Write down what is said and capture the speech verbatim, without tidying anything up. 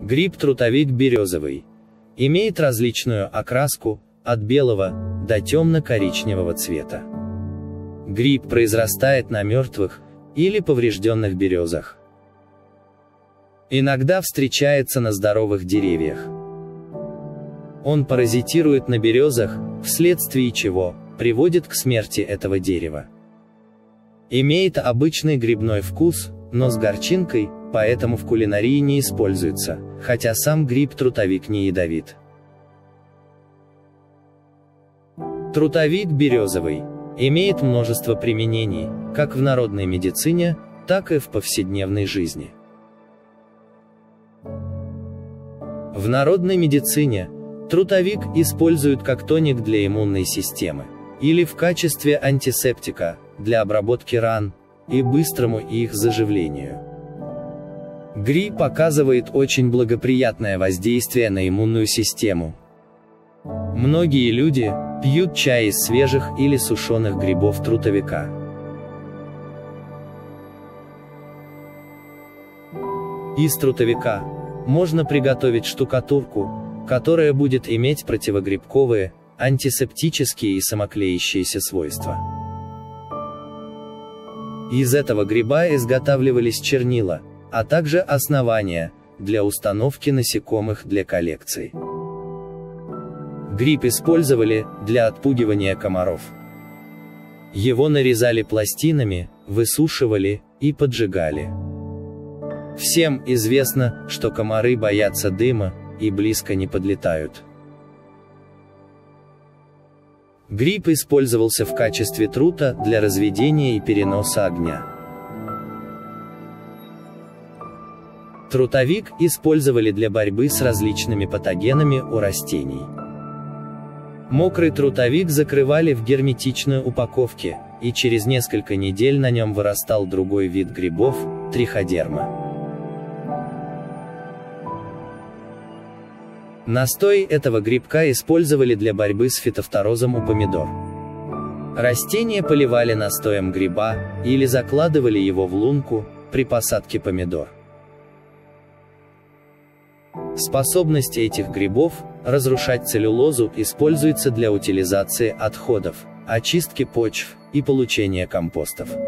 Гриб-трутовик березовый. Имеет различную окраску, от белого до темно-коричневого цвета. Гриб произрастает на мертвых или поврежденных березах. Иногда встречается на здоровых деревьях. Он паразитирует на березах, вследствие чего приводит к смерти этого дерева. Имеет обычный грибной вкус, но с горчинкой, поэтому в кулинарии не используется, хотя сам гриб-трутовик не ядовит. Трутовик березовый имеет множество применений, как в народной медицине, так и в повседневной жизни. В народной медицине трутовик используют как тоник для иммунной системы, или в качестве антисептика, для обработки ран, и быстрому их заживлению. Гриб оказывает очень благоприятное воздействие на иммунную систему. Многие люди пьют чай из свежих или сушеных грибов трутовика. Из трутовика можно приготовить штукатурку, которая будет иметь противогрибковые, антисептические и самоклеящиеся свойства. Из этого гриба изготавливались чернила, а также основания для установки насекомых для коллекций. Гриб использовали для отпугивания комаров. Его нарезали пластинами, высушивали и поджигали. Всем известно, что комары боятся дыма и близко не подлетают. Гриб использовался в качестве трута для разведения и переноса огня. Трутовик использовали для борьбы с различными патогенами у растений. Мокрый трутовик закрывали в герметичной упаковке, и через несколько недель на нем вырастал другой вид грибов – триходерма. Настой этого грибка использовали для борьбы с фитофторозом у помидор. Растения поливали настоем гриба, или закладывали его в лунку при посадке помидор. Способность этих грибов разрушать целлюлозу используется для утилизации отходов, очистки почв и получения компостов.